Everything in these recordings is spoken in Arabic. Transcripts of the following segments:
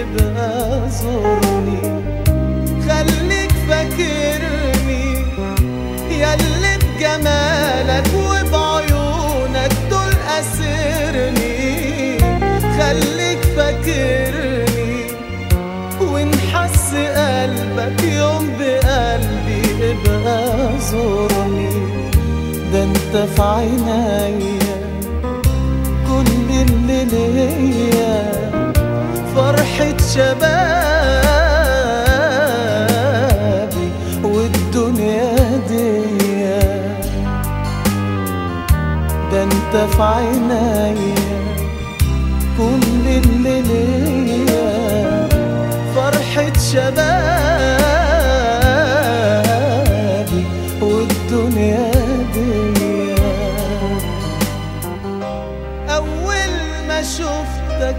ابقى زورني. خليك فاكرني ياللي بجمالك وبعيونك دول أسرني. خليك فاكرني ونحس قلبك يوم بقلبي ابقى زورني. ده انت في عينيا كل اللي ليا، فرحة شبابي والدنيا ديا. ده انت في عينيا كل اللي ليا، فرحة شبابي والدنيا ديا. أول ما شفتك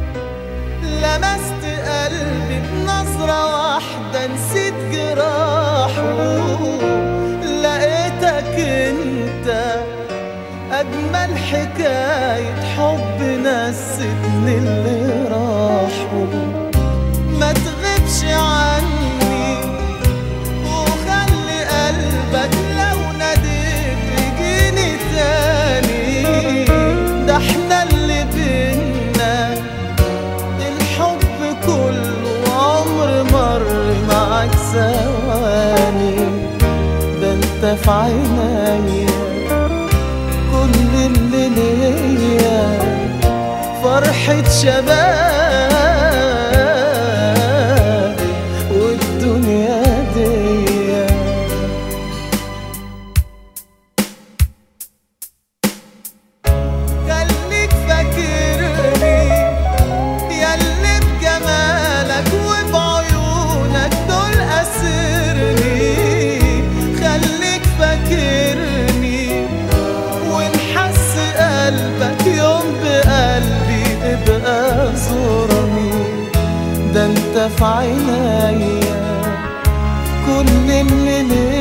لمست قلبي بنظرة واحدة، نسيت جراحه. لقيتك انت أجمل حكاية حب نستني اللي راحوا. ما تغيبش عني وخلي قلبك لو ناديت يجيني تاني. ده احنا اللي بينا الحب كله عمر مر معاك ثواني. ده انت في عينيا كل اللي ليا، فرحة شبابي والدنيا ديا. خليك فاكرني ياللي بجمالك وبعيونك دول أسرني. خليك فاكرني ونحس قلبك يوم بقلبي ابقى زورني. ده انت في عينيا كل اللي ليا،